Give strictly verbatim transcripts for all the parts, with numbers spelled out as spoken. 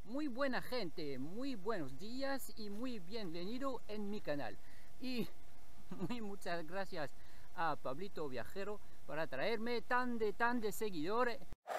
muy buena gente, muy buenos días y muy bienvenido en mi canal. Y muy muchas gracias a Pablito Viajero para traerme tan de tan de seguidores.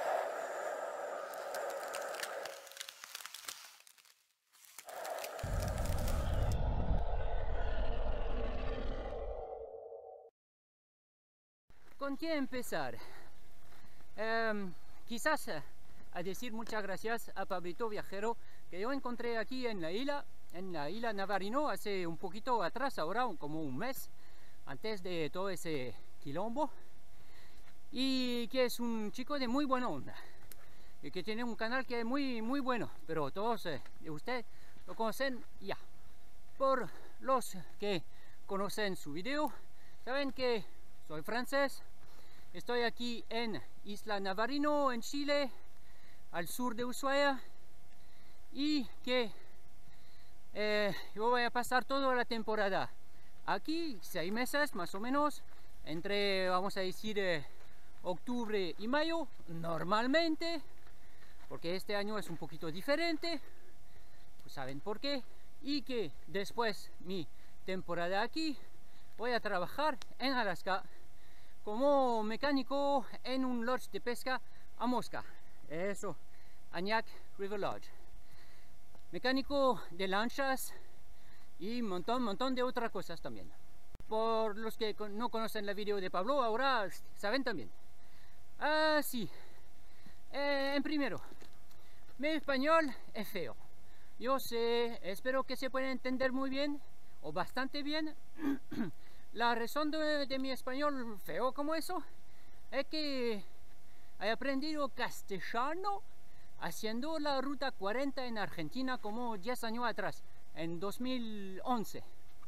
¿Con qué empezar? Um, quizás a decir muchas gracias a Pablito Viajero, que yo encontré aquí en la isla, en la isla Navarino, hace un poquito atrás, ahora como un mes, antes de todo ese quilombo, y que es un chico de muy buena onda, y que tiene un canal que es muy, muy bueno, pero todos eh, de ustedes lo conocen ya. Por los que conocen su video, saben que soy francés, estoy aquí en Isla Navarino, en Chile, al sur de Ushuaia, y que eh, yo voy a pasar toda la temporada aquí, seis meses más o menos, entre, vamos a decir, eh, octubre y mayo, normalmente, porque este año es un poquito diferente, pues saben por qué, y que después mi temporada aquí voy a trabajar en Alaska como mecánico en un lodge de pesca a mosca. Eso, Aniak River Lodge. Mecánico de lanchas y un montón, montón de otras cosas también. Por los que no conocen el video de Pablo, ahora saben también. Ah, sí. Eh, en primero, mi español es feo. Yo sé, espero que se pueda entender muy bien, o bastante bien. La razón de, de mi español feo como eso es que he aprendido castellano haciendo la ruta cuarenta en Argentina como diez años atrás, en dos mil once.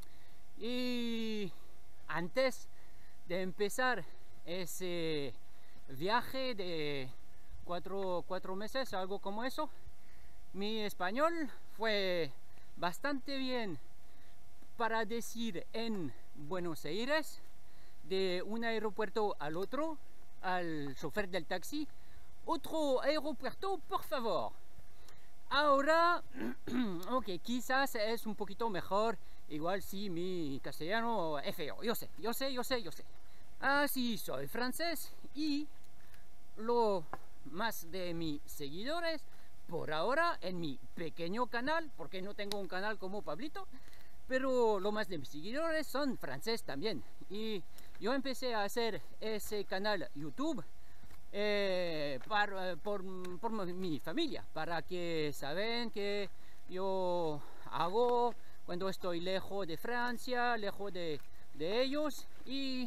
Y antes de empezar ese viaje de cuatro, cuatro meses, algo como eso, mi español fue bastante bien para decir en Buenos Aires, de un aeropuerto al otro, al chofer del taxi: otro aeropuerto, por favor. Ahora, ok, quizás es un poquito mejor, igual si mi castellano es feo, yo sé, yo sé, yo sé, yo sé. Así soy francés y lo más de mis seguidores, por ahora, en mi pequeño canal, porque no tengo un canal como Pablito, pero lo más de mis seguidores son francés también. Y yo empecé a hacer ese canal YouTube eh, para, por, por mi familia, para que saben que yo hago cuando estoy lejos de Francia, lejos de, de ellos, y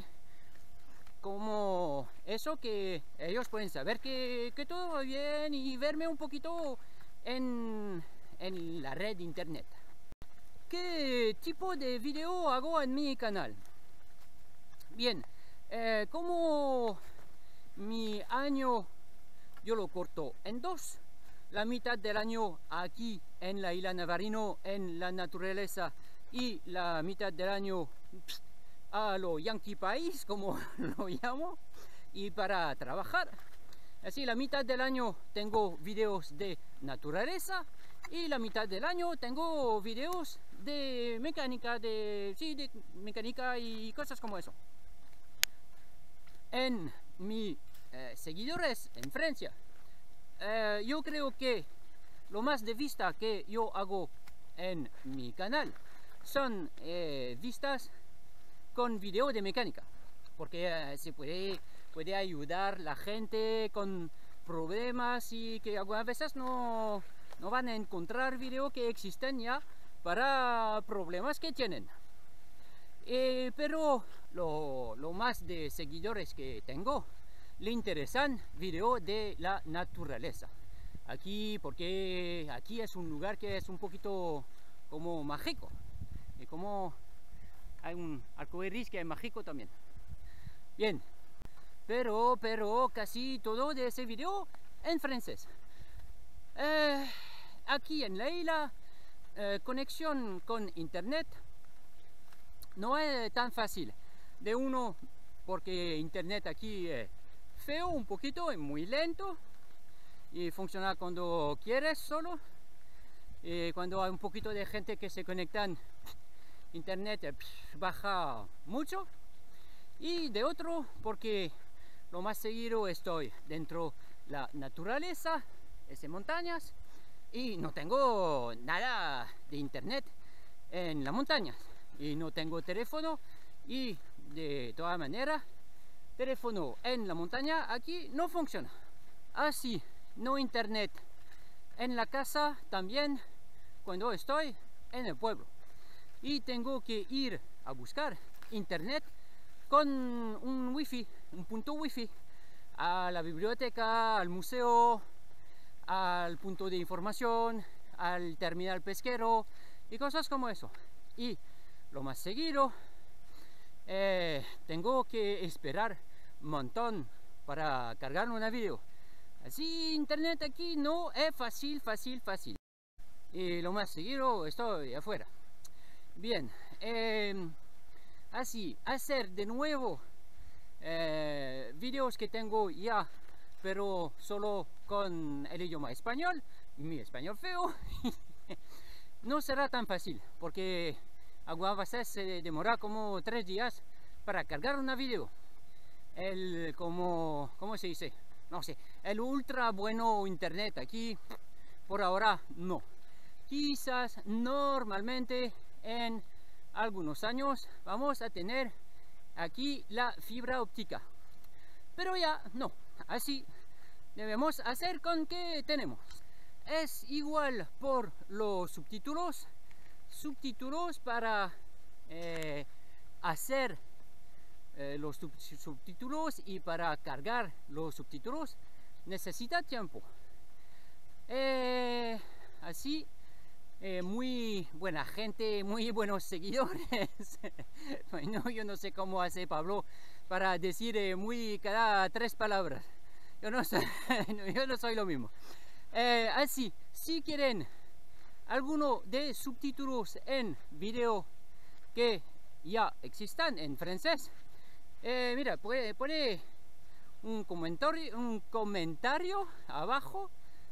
como eso, que ellos pueden saber que, que todo va bien y verme un poquito en, en la red de internet. ¿Qué tipo de video hago en mi canal? Bien, eh, como mi año yo lo corto en dos, la mitad del año aquí en la isla Navarino, en la naturaleza, y la mitad del año a lo Yankee País, como lo llamo, y para trabajar. Así, la mitad del año tengo videos de naturaleza y la mitad del año tengo videos de mecánica, de, sí, de mecánica y cosas como eso. En mis eh, seguidores en Francia, eh, yo creo que lo más de vista que yo hago en mi canal son eh, vistas con video de mecánica, porque eh, se puede, puede ayudar la gente con problemas y que algunas veces no, no van a encontrar video que existen ya para problemas que tienen. Eh, pero lo, lo más de seguidores que tengo le interesan video de la naturaleza. Aquí, porque aquí es un lugar que es un poquito como mágico, y como hay un arcoíris que es mágico también. Bien, pero, pero casi todo de ese video en francés. Eh, aquí en la isla, eh, conexión con internet no es tan fácil. De uno, porque internet aquí es feo un poquito, es muy lento y funciona cuando quieres solo. eh, cuando hay un poquito de gente que se conectan, internet eh, baja mucho, y de otro porque lo más seguido estoy dentro de la naturaleza, es en montañas, y no tengo nada de internet en las montañas, y no tengo teléfono, y de todas maneras teléfono en la montaña aquí no funciona. Así, no internet en la casa también cuando estoy en el pueblo, y tengo que ir a buscar internet con un wifi, un punto wifi, a la biblioteca, al museo, al punto de información, al terminal pesquero y cosas como eso. Y lo más seguido, eh, tengo que esperar un montón para cargar una video. Así internet aquí no es fácil, fácil, fácil. Y lo más seguido estoy afuera. Bien, eh, así, hacer de nuevo eh, videos que tengo ya, pero solo con el idioma español, mi español feo, no será tan fácil, porque algunas veces se demora como tres días para cargar una video. El, como, ¿cómo se dice? No sé, el ultra bueno internet aquí, por ahora no. Quizás normalmente en algunos años vamos a tener aquí la fibra óptica, pero ya no, así debemos hacer con que tenemos. Es igual por los subtítulos, subtítulos para eh, hacer eh, los sub subtítulos y para cargar los subtítulos necesita tiempo. Eh, así Eh, muy buena gente, muy buenos seguidores. Bueno, yo no sé cómo hace Pablo para decir eh, muy cada tres palabras. Yo no soy, yo no soy lo mismo. Eh, así, si quieren alguno de subtítulos en video que ya existan en francés, eh, mira, puede poner un comentario, un comentario abajo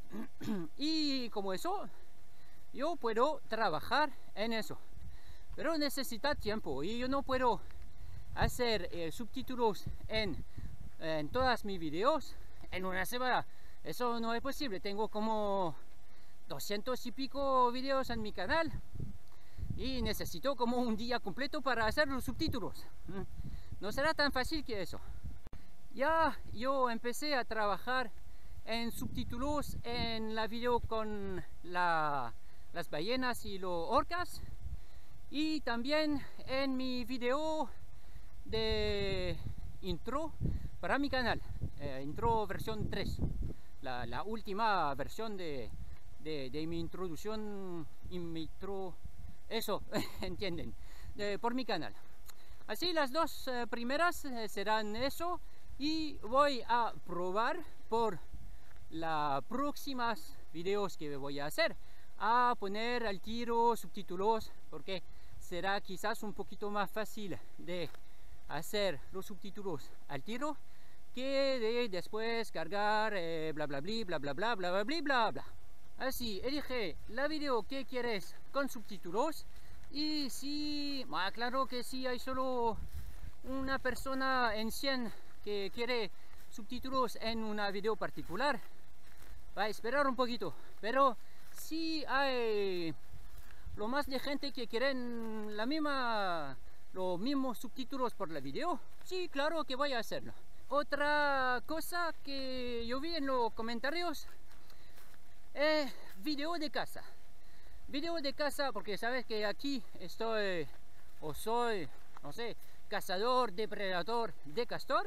y como eso yo puedo trabajar en eso, pero necesita tiempo y yo no puedo hacer eh, subtítulos en, en todas mis videos en una semana. Eso no es posible. Tengo como doscientos y pico videos en mi canal y necesito como un día completo para hacer los subtítulos. No será tan fácil que eso. Ya yo empecé a trabajar en subtítulos en la video con la las ballenas y los orcas, y también en mi video de intro para mi canal, eh, intro versión tres, la, la última versión de, de, de mi introducción, mi intro, eso, entienden, de, por mi canal. Así las dos eh, primeras eh, serán eso, y voy a probar por las próximas videos que voy a hacer a poner al tiro subtítulos, porque será quizás un poquito más fácil de hacer los subtítulos al tiro que de después cargar eh, bla bla bla bla bla bla bla bla bla bla bla. Así, elige la video que quieres con subtítulos, y si, ah, claro que si hay solo una persona en cien que quiere subtítulos en una video particular, va a esperar un poquito, pero si hay lo más de gente que quieren la misma, los mismos subtítulos por la video, sí, claro que voy a hacerlo. Otra cosa que yo vi en los comentarios es video de casa. Video de casa, porque sabes que aquí estoy, o soy, no sé, cazador, depredador de castor,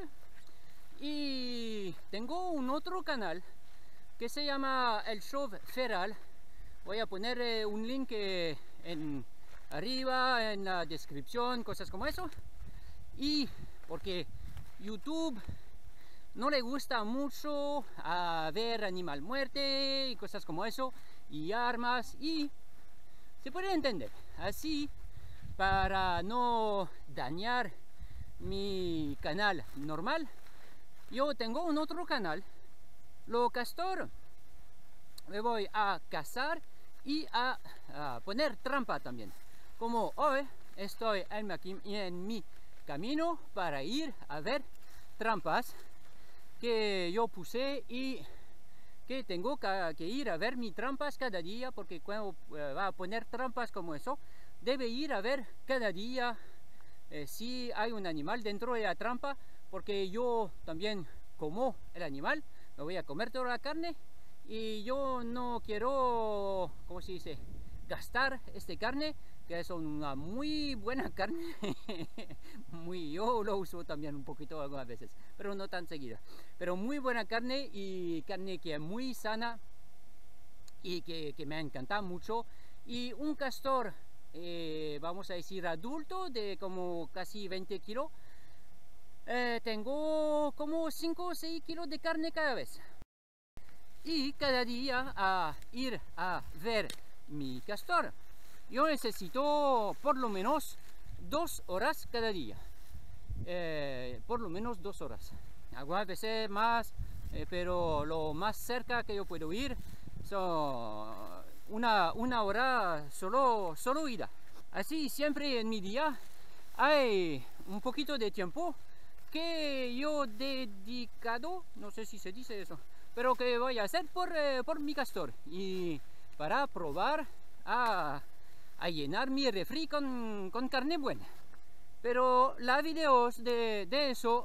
y tengo un otro canal que se llama El Show Feral. Voy a poner eh, un link eh, en arriba en la descripción, cosas como eso. Y porque YouTube no le gusta mucho a ver animal muerte y cosas como eso, y armas, y se puede entender. Así, para no dañar mi canal normal, yo tengo un otro canal, Lo Castor. Me voy a cazar y a, a poner trampa también. Como hoy estoy en mi, en mi camino para ir a ver trampas que yo puse y que tengo que, que ir a ver mis trampas cada día, porque cuando eh, va a poner trampas como eso, debe ir a ver cada día eh, si hay un animal dentro de la trampa, porque yo también como el animal, me voy a comer toda la carne y yo no quiero, ¿cómo se dice?, gastar esta carne, que es una muy buena carne. Muy, yo lo uso también un poquito algunas veces, pero no tan seguida. Pero muy buena carne, y carne que es muy sana y que, que me encanta mucho. Y un castor, eh, vamos a decir adulto, de como casi veinte kilos, eh, tengo como cinco o seis kilos de carne cada vez. Y cada día a ir a ver mi castor, yo necesito por lo menos dos horas cada día. Eh, por lo menos dos horas. Algunas veces más, eh, pero lo más cerca que yo puedo ir son una, una hora solo, solo ida. Así siempre en mi día hay un poquito de tiempo que yo dedicado, no sé si se dice eso, pero que voy a hacer por, eh, por mi castor, y para probar a, a llenar mi refri con, con carne buena. Pero la videos de, de eso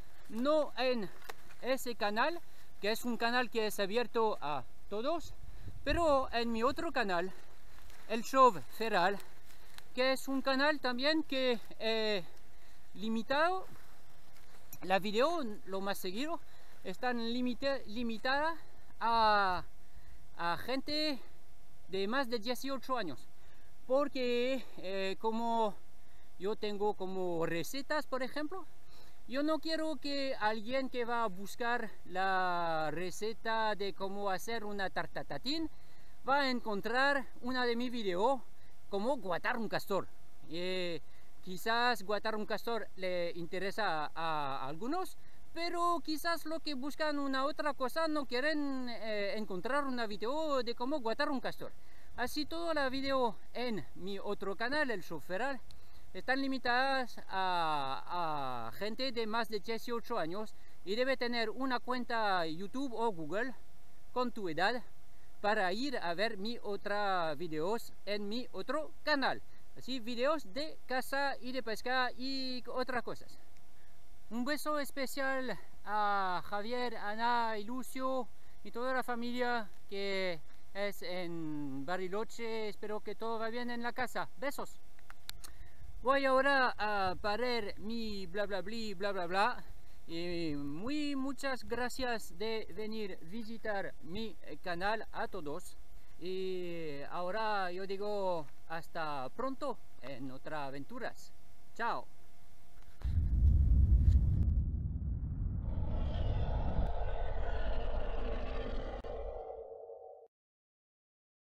no en ese canal, que es un canal que es abierto a todos, pero en mi otro canal, el Show Feral, que es un canal también que eh, limitado, la video lo más seguido están limita, limitada a, a gente de más de dieciocho años, porque eh, como yo tengo como recetas, por ejemplo, yo no quiero que alguien que va a buscar la receta de cómo hacer una tarta tatín va a encontrar una de mis videos como guatar un castor. Eh, quizás guatar un castor le interesa a, a algunos, pero quizás lo que buscan una otra cosa no quieren eh, encontrar una video de cómo guatar un castor. Así toda la video en mi otro canal, el Show Feral, están limitadas a, a gente de más de dieciocho años, y debe tener una cuenta YouTube o Google con tu edad para ir a ver mis otros videos en mi otro canal. Así, videos de caza y de pesca y otras cosas. Un beso especial a Javier, Ana y Lucio y toda la familia que es en Bariloche. Espero que todo va bien en la casa. Besos. Voy ahora a parar mi bla bla bla bla bla bla. Y muy muchas gracias de venir visitar mi canal a todos. Y ahora yo digo hasta pronto en otras aventuras. Chao.